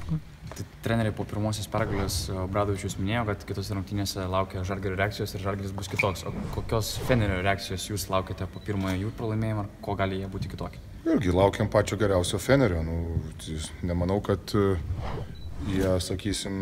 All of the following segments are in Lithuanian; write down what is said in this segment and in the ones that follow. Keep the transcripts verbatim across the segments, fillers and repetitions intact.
Tai treneriai po pirmosios pergalės Obradovičius minėjo, kad kitose rungtynėse laukia Žalgirio reakcijos ir Žalgiris bus kitoks. O kokios Fenerio reakcijos jūs laukiate po pirmojo jų pralaimėjimo, ar ko gali jie būti kitokie? Irgi laukiam pačio geriausio Fenerio. Nu, nemanau, kad jie, sakysim,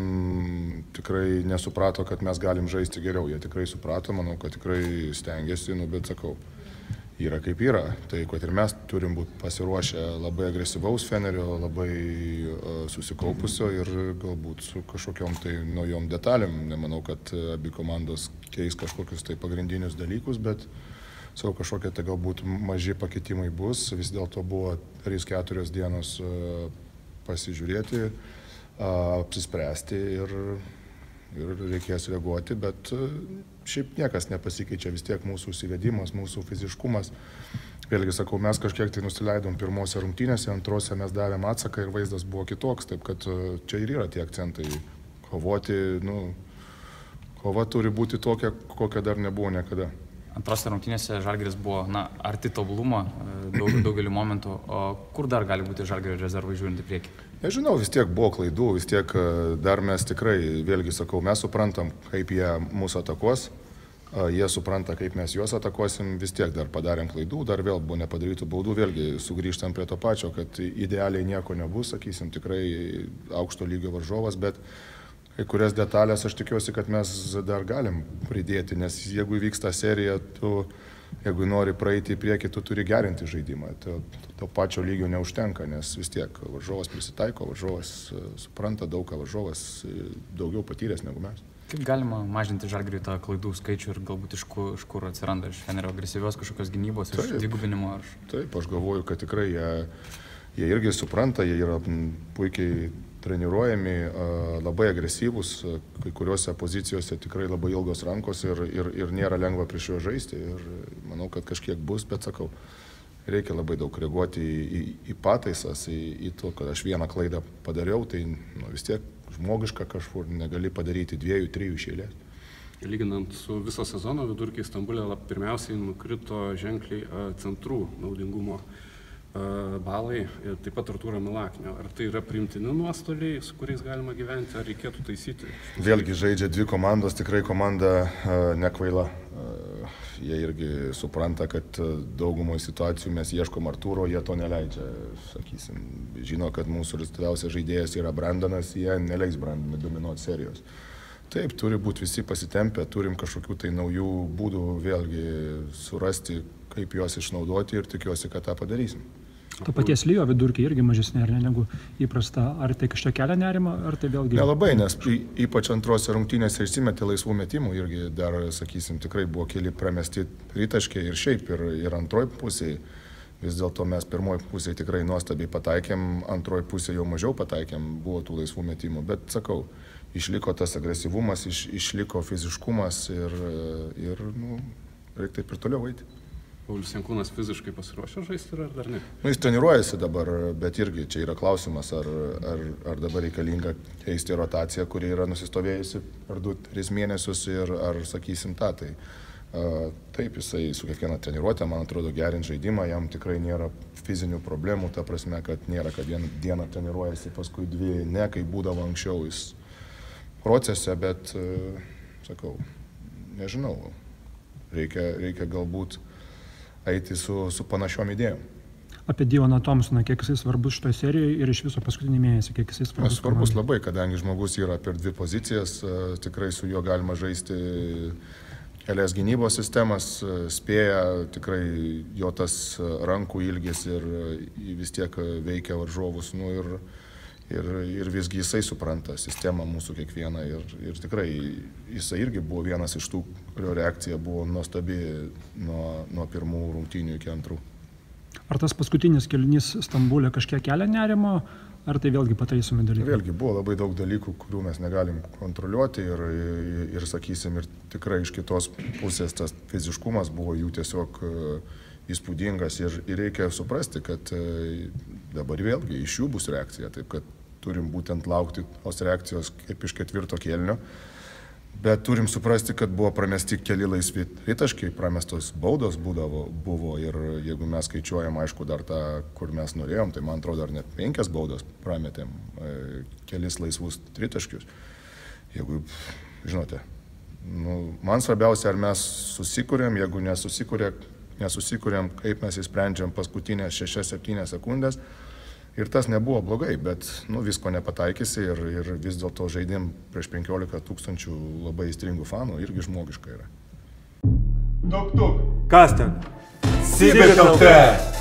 tikrai nesuprato, kad mes galim žaisti geriau. Jie tikrai suprato, manau, kad tikrai stengiasi, nu, bet sakau, yra kaip yra. Tai, kad ir mes turim būti pasiruošę labai agresyvaus Fenerio, labai uh, susikaupusio ir galbūt su kažkokiom tai naujom detalėm. Nemanau, kad abi komandos keis kažkokius tai pagrindinius dalykus, bet savo kažkokie tai galbūt maži pakitimai bus. Vis dėlto buvo trys keturios dienos uh, pasižiūrėti, uh, apsispręsti ir, ir reikės reaguoti, bet uh, šiaip niekas nepasikeičia, vis tiek mūsų įsivedimas, mūsų fiziškumas. Vėlgi sakau, mes kažkiek tai nusileidom pirmose rungtynėse, antrose mes davėm atsaką ir vaizdas buvo kitoks, taip kad čia ir yra tie akcentai. Kovoti, nu, kova turi būti tokia, kokia dar nebuvo niekada. Antrose rungtynėse Žalgiris buvo, na, arti tobulumo daug, daugeliu momentų, o kur dar gali būti Žalgirio rezervai žiūrint į priekį? Nežinau, vis tiek buvo klaidų, vis tiek dar mes tikrai, vėlgi sakau, mes suprantam, kaip jie mūsų atakuos, jie supranta, kaip mes juos atakuosim, vis tiek dar padarėm klaidų, dar vėl buvo nepadarytų baudų, vėlgi sugrįžtam prie to pačio, kad idealiai nieko nebus, sakysim, tikrai aukšto lygio varžovas, bet kai kurias detalės aš tikiuosi, kad mes dar galim pridėti, nes jeigu įvyksta serija, tu, jeigu nori praeiti į priekį, tu turi gerinti žaidimą. To, to pačio lygio neužtenka, nes vis tiek varžovas prisitaiko, varžovas supranta daug, ką varžovas daugiau patyręs negu mes. Kaip galima mažinti Žalgiriui tą klaidų skaičių ir galbūt iš kur, iš kur atsiranda, iš Fenerio agresyvios kažkokios gynybos, taip, iš dvigubinimo? Ar... Taip, aš galvoju, kad tikrai jie, jie irgi supranta, jie yra puikiai treniruojami, labai agresyvūs, kai kuriuose pozicijose tikrai labai ilgos rankos ir, ir, ir nėra lengva prieš juos žaisti. Ir manau, kad kažkiek bus, bet sakau, reikia labai daug reaguoti į, į, į pataisas, į, į to, kad aš vieną klaidą padariau, tai nu, vis tiek žmogiška kažkur negali padaryti dviejų, trijų iš eilės. Lyginant su viso sezono vidurkiai, Stambulė pirmiausiai nukrito ženkliai centrų naudingumo balai, taip pat Artūro Milaknio. Ar tai yra priimtini nuostoliai, su kuriais galima gyventi, ar reikėtų taisyti? Vėlgi žaidžia dvi komandos, tikrai komanda nekvaila. Jie irgi supranta, kad daugumoje situacijų mes ieškom Artūro, jie to neleidžia, sakysim. Žino, kad mūsų rezultatyviausias žaidėjas yra Brandonas, jie neleis Brandonui dominuoti serijos. Taip, turi būti visi pasitempę, turim kažkokių tai naujų būdų vėlgi surasti, kaip juos išnaudoti ir tikiuosi, kad tą padarysim. To paties Lijo vidurkiai irgi mažesnė, ar ne, negu įprasta. Ar tai kažkiek kelia nerimą, ar tai vėlgi... Nelabai, nes ypač antrose rungtynėse išsimetė laisvų metimų, irgi dar, sakysim, tikrai buvo keli pramesti tritaškiai ir šiaip, ir, ir antroj pusėje. Vis dėlto mes pirmoj pusėje tikrai nuostabiai pataikėm, antroj pusėje jau mažiau pataikėm, buvo tų laisvų metimų, bet sakau, išliko tas agresyvumas, iš, išliko fiziškumas ir, ir nu, reikia taip ir toliau eiti. Paulius Jankūnas fiziškai pasiruošė žaisti ar dar ne? Nu, jis treniruojasi dabar, bet irgi čia yra klausimas, ar, ar, ar dabar reikalinga keisti rotaciją, kuri yra nusistovėjusi per du tris mėnesius ir ar sakysim tą. Tai, a, taip, jisai su kiekviena treniruotė, man atrodo, gerint žaidimą, jam tikrai nėra fizinių problemų, ta prasme, kad nėra, kad vieną dieną treniruojasi, paskui dvi, ne, kaip būdavo anksčiau jis procese, bet, a, sakau, nežinau, reikia, reikia galbūt eiti su, su panašiom idėjom. Apie Dioną Thompsoną, kiek jisai svarbus šitoje serijoje ir iš viso paskutinį mėnesį, kiek jisai svarbus? Svarbus labai, kadangi žmogus yra per dvi pozicijas, tikrai su juo galima žaisti kelias gynybos sistemas, spėja tikrai jo tas rankų ilgis ir vis tiek veikia varžovus, nu ir, ir, ir visgi jisai supranta sistemą mūsų kiekvieną ir, ir tikrai jisai irgi buvo vienas iš tų, kurio reakcija buvo nuostabi nuo, nuo pirmų rungtynių iki antrų. Ar tas paskutinis kėlinys Stambulė kažkiek kelia nerimo, ar tai vėlgi pataisomi dalykai? Vėlgi buvo labai daug dalykų, kurių mes negalim kontroliuoti ir, ir, ir sakysim, ir tikrai iš kitos pusės tas fiziškumas buvo jų tiesiog įspūdingas ir, ir reikia suprasti, kad dabar vėlgi iš jų bus reakcija, taip kad turim būtent laukti tos reakcijos kaip iš ketvirto kėlinio. Bet turim suprasti, kad buvo pramesti keli laisvi tritaškiai, pramestos baudos būdavo, buvo ir jeigu mes skaičiuojam, aišku, dar tą, kur mes norėjom, tai man atrodo, dar net penkias baudos prametėm, e, kelis laisvus tritaškius. Jeigu, žinote, nu, man svarbiausia, ar mes susikūrėm, jeigu nesusikūrėm, nesusikūrėm, kaip mes įsprendžiam paskutinės šešias septynias sekundės. Ir tas nebuvo blogai, bet nu, visko nepataikysi ir, ir vis dėlto žaidėm prieš penkiolika tūkstančių labai įstringų fanų, irgi žmogiška yra. Tuk, tuk. Kas ten? Sibir L T.